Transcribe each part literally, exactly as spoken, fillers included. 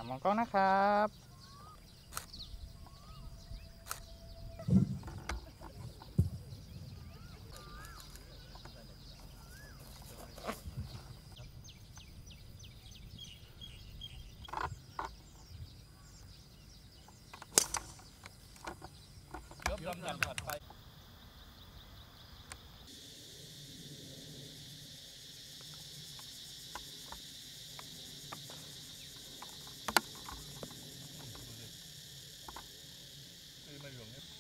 มองกล้องนะครับลำดับถัดไปคือมาหลวงเนี่ย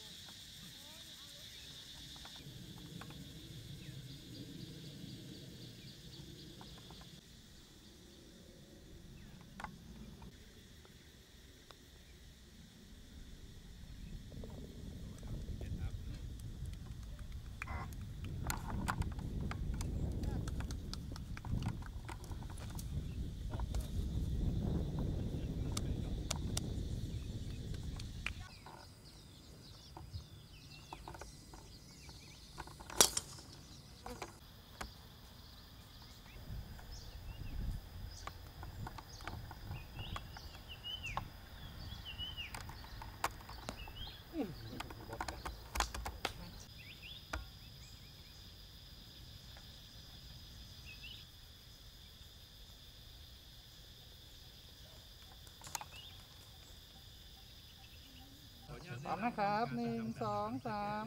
พร้อมนะครับหนึ่งสองสาม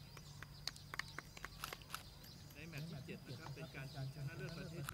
ในแมตช์ที่เจ็ดนะครับเป็นการชิงชนะเลิศประเทศ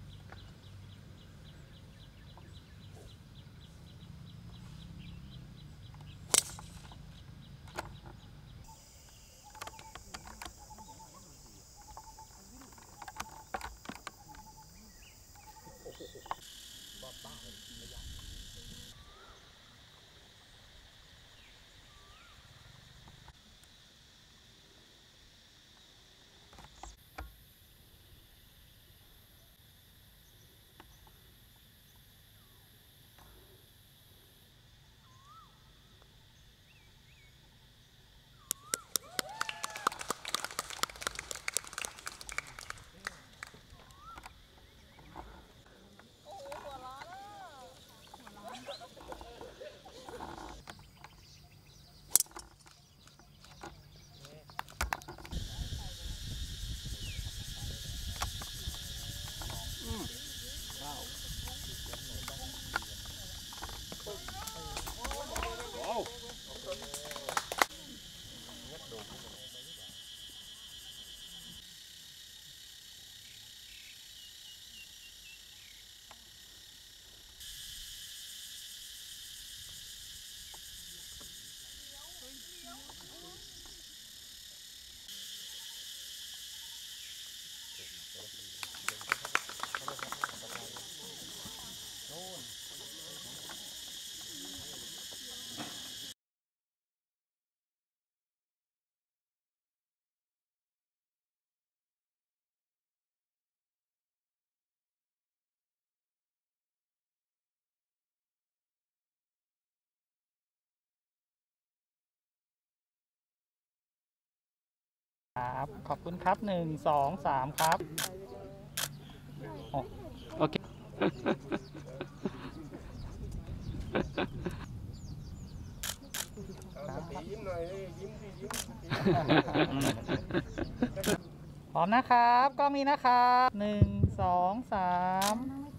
ครับขอบคุณครับหนึ่งสองสามครับโอเคยิ้มหน่อยยิ้มดิยิ้มพร้อมนะครับกล้องนี้นะครับหนึ่งสองสาม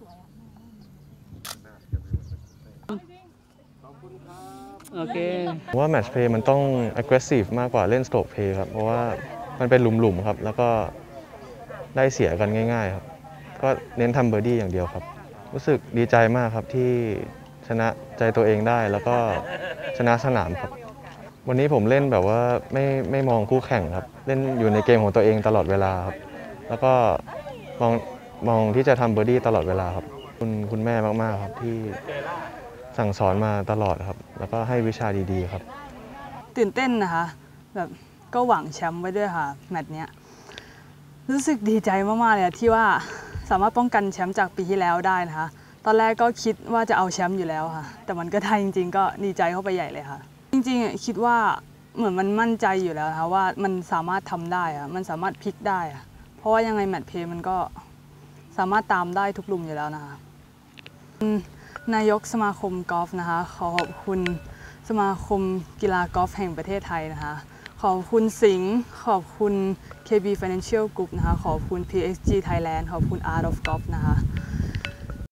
โอเคว่าแมตช์เพลย์มันต้อง aggressive มากกว่าเล่น stroke play ครับเพราะว่ามันเป็นหลุมๆครับแล้วก็ได้เสียกันง่ายๆครับก็เน้นทำเบอร์ดี้อย่างเดียวครับรู้สึกดีใจมากครับที่ชนะใจตัวเองได้แล้วก็ชนะสนามครับวันนี้ผมเล่นแบบว่าไม่ไม่มองคู่แข่งครับเล่นอยู่ในเกมของตัวเองตลอดเวลาครับแล้วก็มองมองที่จะทำเบอร์ดี้ตลอดเวลาครับคุณคุณแม่มากๆครับที่สั่งสอนมาตลอดครับแล้วก็ให้วิชาดีๆครับตื่นเต้นนะคะแบบก็หวังแชมป์ไว้ด้วยค่ะแมตช์เนี้ยรู้สึกดีใจมากๆเลยที่ว่าสามารถป้องกันแชมป์จากปีที่แล้วได้นะคะตอนแรกก็คิดว่าจะเอาแชมป์อยู่แล้วค่ะแต่มันก็ได้จริงๆก็ดีใจเข้าไปใหญ่เลยค่ะจริงๆคิดว่าเหมือนมันมั่นใจอยู่แล้วค่ะว่ามันสามารถทำได้ค่ะมันสามารถพลิกได้ค่ะเพราะว่ายังไงแมตช์เพลย์มันก็สามารถตามได้ทุกหลุมอยู่แล้วนะคะนายกสมาคมกอล์ฟนะคะขอขอบคุณสมาคมกีฬากอล์ฟแห่งประเทศไทยนะคะขอบคุณสิงห์ขอบคุณ เค บี Financial Group นะคะขอบคุณ พี เอ็กซ์ จี Thailand ขอบคุณ Art of Golf นะคะ